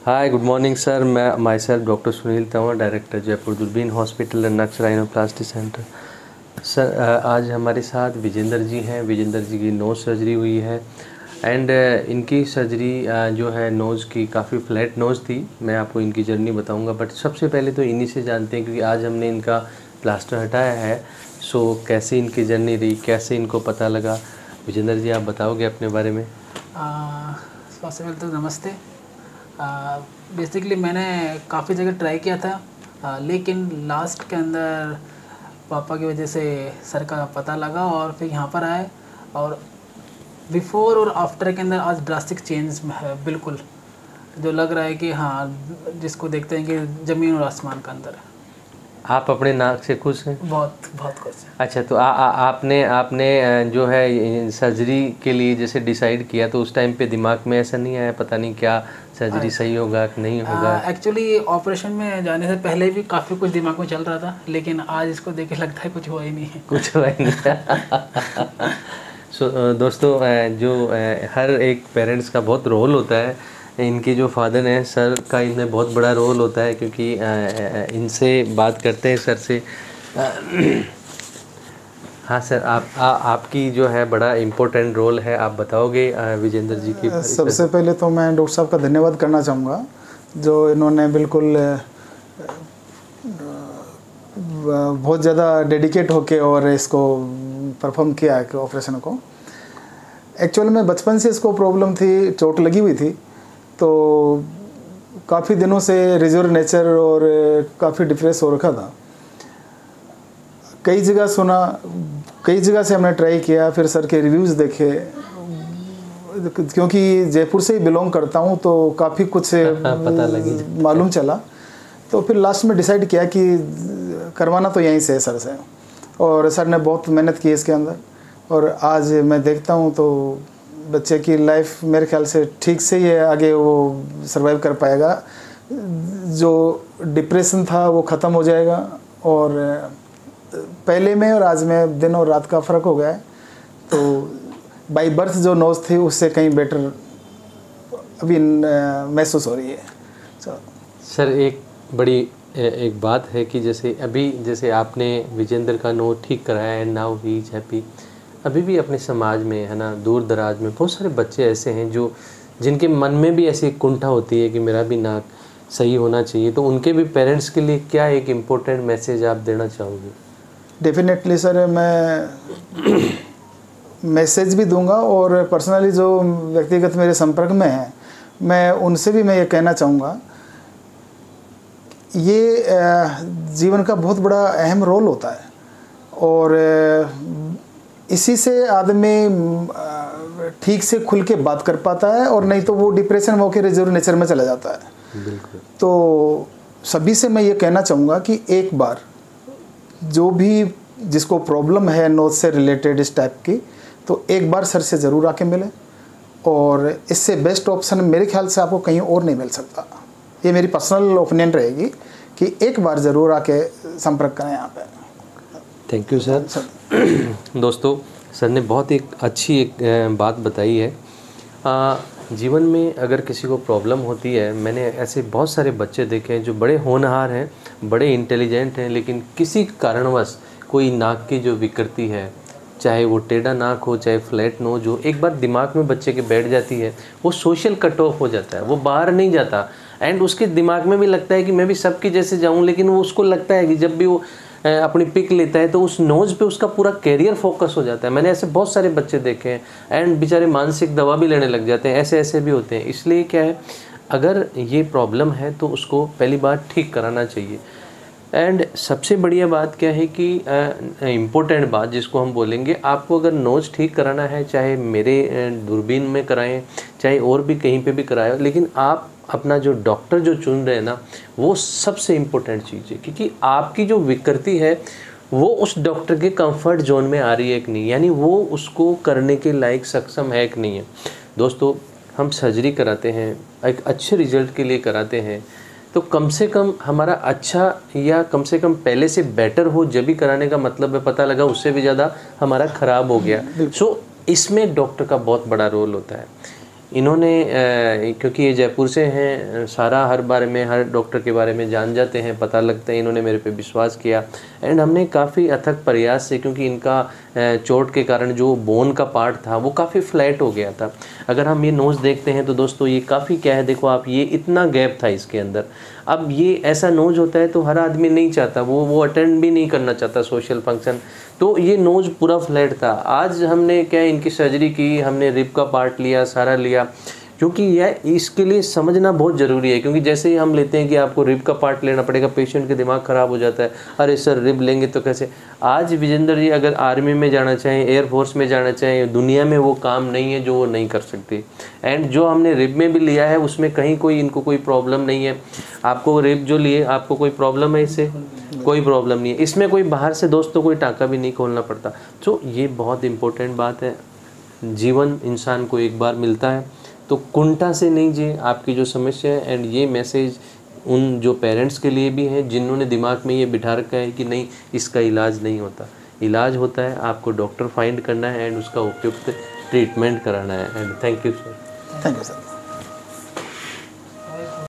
हाय, good morning sir. मैं myself doctor Sunil Tanwar, director Jaipur Doorbeen hospital and नक्स rhinoplasty centre. Sir आज हमारे साथ विजेंद्र जी हैं। विजेंद्र जी की नोज़ सर्जरी हुई है एंड इनकी सर्जरी जो है नोज़ की काफ़ी फ्लैट नोज़ थी। मैं आपको इनकी जर्नी बताऊंगा, बट सबसे पहले तो इन्हीं से जानते हैं क्योंकि आज हमने इनका प्लास्टर हटाया है। सो कैसे इनकी जर्नी रही, कैसे इनको पता लगा, विजेंद्र जी आप बताओगे अपने बारे में? सबसे पहले तो नमस्ते। बेसिकली मैंने काफ़ी जगह ट्राई किया था, लेकिन लास्ट के अंदर पापा की वजह से सर का पता लगा और फिर यहाँ पर आए। और बिफ़ोर और आफ्टर के अंदर आज ड्रास्टिक चेंज है बिल्कुल, जो लग रहा है कि हाँ, जिसको देखते हैं कि ज़मीन और आसमान का अंदर है। आप अपने नाक से खुश हैं? बहुत बहुत खुश है। अच्छा, तो आपने जो है सर्जरी के लिए जैसे डिसाइड किया तो उस टाइम पे दिमाग में ऐसा नहीं आया पता नहीं क्या सर्जरी सही होगा कि नहीं होगा? एक्चुअली ऑपरेशन में जाने से पहले भी काफ़ी कुछ दिमाग में चल रहा था, लेकिन आज इसको देख के लगता है कुछ हुआ ही नहीं है। कुछ हुआ ही नहीं। सो दोस्तों, जो हर एक पेरेंट्स का बहुत रोल होता है। इनके जो फादर हैं सर का इनमें बहुत बड़ा रोल होता है क्योंकि इनसे बात करते हैं सर से। हाँ सर, आपकी जो है बड़ा इम्पोर्टेंट रोल है, आप बताओगे विजेंद्र जी की? सबसे पहले तो मैं डॉक्टर साहब का धन्यवाद करना चाहूँगा, जो इन्होंने बिल्कुल बहुत ज़्यादा डेडिकेट होके और इसको परफॉर्म किया है कि ऑपरेशन को। एक्चुअल में बचपन से इसको प्रॉब्लम थी, चोट लगी हुई थी, तो काफ़ी दिनों से रिजर्व नेचर और काफ़ी डिप्रेस हो रखा था। कई जगह सुना, कई जगह से हमने ट्राई किया, फिर सर के रिव्यूज़ देखे, क्योंकि जयपुर से ही बिलोंग करता हूँ तो काफ़ी कुछ पता लगी, मालूम चला। तो फिर लास्ट में डिसाइड किया कि करवाना तो यहीं से है सर से, और सर ने बहुत मेहनत की इसके अंदर। और आज मैं देखता हूँ तो बच्चे की लाइफ मेरे ख्याल से ठीक से ही आगे वो सर्वाइव कर पाएगा। जो डिप्रेशन था वो ख़त्म हो जाएगा, और पहले में और आज में दिन और रात का फ़र्क हो गया है। तो बाई बर्थ जो नोज़ थी उससे कहीं बेटर अभी महसूस हो रही है। सर एक बात है कि जैसे आपने विजेंद्र का नोज़ ठीक कराया है, नाउ ही इज हैप्पी। अभी भी अपने समाज में है ना, दूर दराज में बहुत सारे बच्चे ऐसे हैं जो जिनके मन में भी ऐसी कुंठा होती है कि मेरा भी नाक सही होना चाहिए। तो उनके भी पेरेंट्स के लिए क्या एक इम्पोर्टेंट मैसेज आप देना चाहोगे? डेफिनेटली सर, मैं मैसेज भी दूंगा, और पर्सनली जो व्यक्तिगत मेरे संपर्क में हैं मैं उनसे भी मैं ये कहना चाहूँगा, ये जीवन का बहुत बड़ा अहम रोल होता है, और इसी से आदमी ठीक से खुल के बात कर पाता है, और नहीं तो वो डिप्रेशन में होकर रिजर्व नेचर में चला जाता है। बिल्कुल। तो सभी से मैं ये कहना चाहूँगा कि एक बार जो भी जिसको प्रॉब्लम है नोज से रिलेटेड इस टाइप की, तो एक बार सर से ज़रूर आके मिले, और इससे बेस्ट ऑप्शन मेरे ख्याल से आपको कहीं और नहीं मिल सकता। ये मेरी पर्सनल ओपिनियन रहेगी कि एक बार ज़रूर आके संपर्क करें यहाँ पे। Thank you sir. दोस्तों, सर ने बहुत एक अच्छी बात बताई है। जीवन में अगर किसी को प्रॉब्लम होती है, मैंने ऐसे बहुत सारे बच्चे देखे हैं जो बड़े होनहार हैं, बड़े इंटेलिजेंट हैं, लेकिन किसी कारणवश कोई नाक की जो विकृति है, चाहे वो टेढ़ा नाक हो चाहे फ्लैट नोज हो, एक बार दिमाग में बच्चे के बैठ जाती है, वो सोशल कट ऑफ हो जाता है, वो बाहर नहीं जाता। एंड उसके दिमाग में भी लगता है कि मैं भी सबके जैसे जाऊँ, लेकिन वो उसको लगता है कि जब भी वो अपनी पिक लेता है तो उस नोज़ पे उसका पूरा कैरियर फोकस हो जाता है। मैंने ऐसे बहुत सारे बच्चे देखे हैं, एंड बेचारे मानसिक दवा भी लेने लग जाते हैं, ऐसे भी होते हैं। इसलिए क्या है, अगर ये प्रॉब्लम है तो उसको पहली बार ठीक कराना चाहिए। एंड सबसे बढ़िया बात क्या है कि इम्पोर्टेंट बात जिसको हम बोलेंगे, आपको अगर नोज़ ठीक कराना है, चाहे मेरे दूरबीन में कराएं, चाहे और भी कहीं पे भी कराएं, लेकिन आप अपना जो डॉक्टर जो चुन रहे हैं ना, वो सबसे इम्पोर्टेंट चीज़ है, क्योंकि आपकी जो विकृति है वो उस डॉक्टर के कंफर्ट जोन में आ रही है कि नहीं, यानी वो उसको करने के लायक सक्षम है कि नहीं है। दोस्तों, हम सर्जरी कराते हैं एक अच्छे रिजल्ट के लिए कराते हैं, तो कम से कम हमारा अच्छा या कम से कम पहले से बेटर हो जब भी कराने का मतलब है। पता लगा उससे भी ज़्यादा हमारा ख़राब हो गया। सो इसमें डॉक्टर का बहुत बड़ा रोल होता है। इन्होंने क्योंकि ये जयपुर से हैं, सारा हर बारे में, हर डॉक्टर के बारे में जान जाते हैं, पता लगता है, इन्होंने मेरे पे विश्वास किया एंड हमने काफ़ी अथक प्रयास से, क्योंकि इनका चोट के कारण जो बोन का पार्ट था वो काफ़ी फ्लैट हो गया था। अगर हम ये नोज़ देखते हैं तो दोस्तों ये काफ़ी क्या है, देखो आप, ये इतना गैप था इसके अंदर। अब ये ऐसा नोज होता है तो हर आदमी नहीं चाहता, वो अटेंड भी नहीं करना चाहता सोशल फंक्शन, तो ये नोज पूरा फ्लैट था। आज हमने क्या इनकी सर्जरी की, हमने रिब का पार्ट लिया, सारा लिया, क्योंकि यह इसके लिए समझना बहुत ज़रूरी है। क्योंकि जैसे ही हम लेते हैं कि आपको रिब का पार्ट लेना पड़ेगा, पेशेंट के दिमाग ख़राब हो जाता है, अरे सर रिब लेंगे तो कैसे। आज विजेंद्र जी अगर आर्मी में जाना चाहें, एयरफोर्स में जाना चाहें, दुनिया में वो काम नहीं है जो वो नहीं कर सकते। एंड जो हमने रिब में भी लिया है उसमें कहीं कोई इनको कोई प्रॉब्लम नहीं है। आपको रिब जो लिए, आपको कोई प्रॉब्लम है इससे? कोई प्रॉब्लम नहीं है। इसमें कोई बाहर से दोस्तों कोई टाँका भी नहीं खोलना पड़ता। तो ये बहुत इम्पोर्टेंट बात है। जीवन इंसान को एक बार मिलता है, तो कुंठा से नहीं जिए आपकी जो समस्या है। एंड ये मैसेज उन जो पेरेंट्स के लिए भी है जिन्होंने दिमाग में ये बिठा रखा है कि नहीं इसका इलाज नहीं होता। इलाज होता है, आपको डॉक्टर फाइंड करना है एंड उसका उपयुक्त ट्रीटमेंट कराना है। And thank you sir. Thank you sir.